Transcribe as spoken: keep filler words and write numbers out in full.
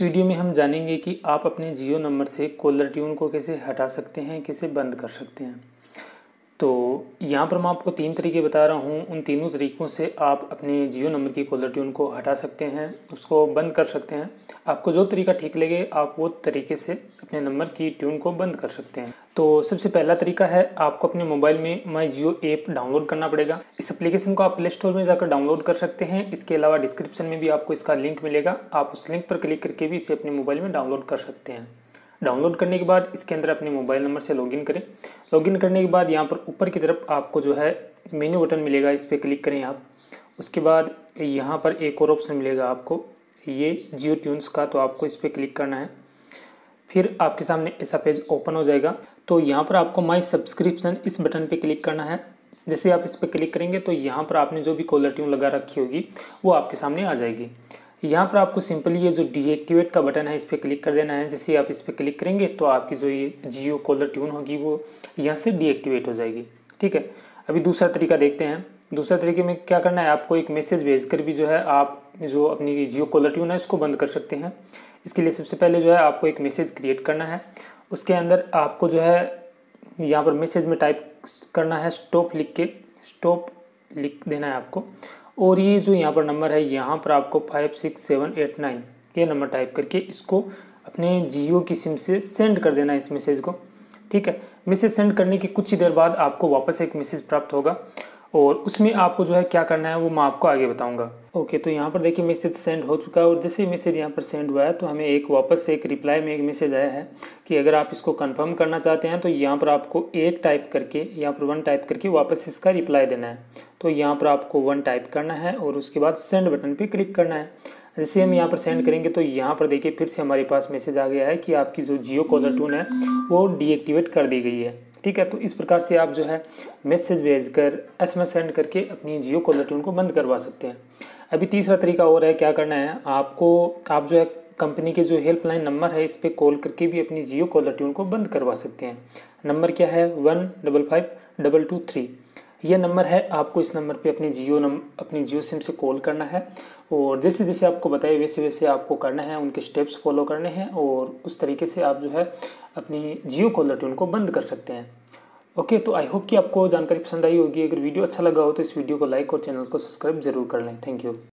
इस वीडियो में हम जानेंगे कि आप अपने जियो नंबर से कॉलर ट्यून को कैसे हटा सकते हैं, कैसे बंद कर सकते हैं। तो यहाँ पर मैं आपको तीन तरीके बता रहा हूँ। उन तीनों तरीक़ों से आप अपने जियो नंबर की कॉलर ट्यून को हटा सकते हैं, उसको बंद कर सकते हैं। आपको जो तरीका ठीक लगे आप वो तरीके से अपने नंबर की ट्यून को बंद कर सकते हैं। तो सबसे पहला तरीका है, आपको अपने मोबाइल में माई जियो ऐप डाउनलोड करना पड़ेगा। इस एप्लीकेशन को आप प्ले स्टोर में जाकर डाउनलोड कर सकते हैं। इसके अलावा डिस्क्रिप्शन में भी आपको इसका लिंक मिलेगा, आप उस लिंक पर क्लिक करके भी इसे अपने मोबाइल में डाउनलोड कर सकते हैं। डाउनलोड करने के बाद इसके अंदर अपने मोबाइल नंबर से लॉगिन करें। लॉगिन करने के बाद यहाँ पर ऊपर की तरफ आपको जो है मेन्यू बटन मिलेगा, इस पर क्लिक करें आप। उसके बाद यहाँ पर एक और ऑप्शन मिलेगा आपको, ये जियो ट्यून्स का, तो आपको इस पर क्लिक करना है। फिर आपके सामने ऐसा पेज ओपन हो जाएगा। तो यहाँ पर आपको माई सब्सक्रिप्शन इस बटन पे क्लिक करना है। जैसे आप इस पर क्लिक करेंगे तो यहाँ पर आपने जो भी कॉलर ट्यून लगा रखी होगी वो आपके सामने आ जाएगी। यहाँ पर आपको सिंपली ये जो डीएक्टिवेट का बटन है इस पर क्लिक कर देना है। जैसे आप इस पर क्लिक करेंगे तो आपकी जो ये जियो कॉलर ट्यून होगी वो यहाँ से डीएक्टिवेट हो जाएगी। ठीक है, अभी दूसरा तरीका देखते हैं। दूसरा तरीके में क्या करना है, आपको एक मैसेज भेजकर भी जो है आप जो अपनी जियो कॉलर ट्यून है इसको बंद कर सकते हैं। इसके लिए सबसे पहले जो है आपको एक मैसेज क्रिएट करना है। उसके अंदर आपको जो है यहाँ पर मैसेज में टाइप करना है स्टॉप, लिख के स्टॉप लिख देना है आपको। और ये जो यहाँ पर नंबर है, यहाँ पर आपको five six seven eight nine ये नंबर टाइप करके इसको अपने जियो की सिम से सेंड कर देना है इस मैसेज को। ठीक है, मैसेज सेंड करने की कुछ ही देर बाद आपको वापस एक मैसेज प्राप्त होगा और उसमें आपको जो है क्या करना है वो मैं आपको आगे बताऊंगा। ओके, तो यहाँ पर देखिए मैसेज सेंड हो चुका है और जैसे मैसेज यहाँ पर सेंड हुआ है तो हमें एक वापस से एक रिप्लाई में एक मैसेज आया है कि अगर आप इसको कंफर्म करना चाहते हैं तो यहाँ पर आपको एक टाइप करके, यहाँ पर वन टाइप करके वापस इसका रिप्लाई देना है। तो यहाँ पर आपको वन टाइप करना है और उसके बाद सेंड बटन पर क्लिक करना है। जैसे हम यहाँ पर सेंड करेंगे तो यहाँ पर देखिए फिर से हमारे पास मैसेज आ गया है कि आपकी जो जियो कॉलर ट्यून है वो डीएक्टिवेट कर दी गई है। ठीक है, तो इस प्रकार से आप जो है मैसेज भेजकर एसएमएस सेंड करके अपनी जियो कॉलर ट्यून को बंद करवा सकते हैं। अभी तीसरा तरीका और है, क्या करना है आपको, आप जो है कंपनी के जो हेल्पलाइन नंबर है इस पर कॉल करके भी अपनी जियो कॉलर ट्यून को बंद करवा सकते हैं। नंबर क्या है, one double five double two three ये नंबर है। आपको इस नंबर पे अपनी जियो नम अपनी जियो सिम से कॉल करना है और जैसे जैसे आपको बताए वैसे वैसे आपको करना है, उनके स्टेप्स फॉलो करने हैं और उस तरीके से आप जो है अपनी जियो कॉलर ट्यून को बंद कर सकते हैं। ओके, तो आई होप कि आपको जानकारी पसंद आई होगी। अगर वीडियो अच्छा लगा हो तो इस वीडियो को लाइक और चैनल को सब्सक्राइब जरूर कर लें। Thank you.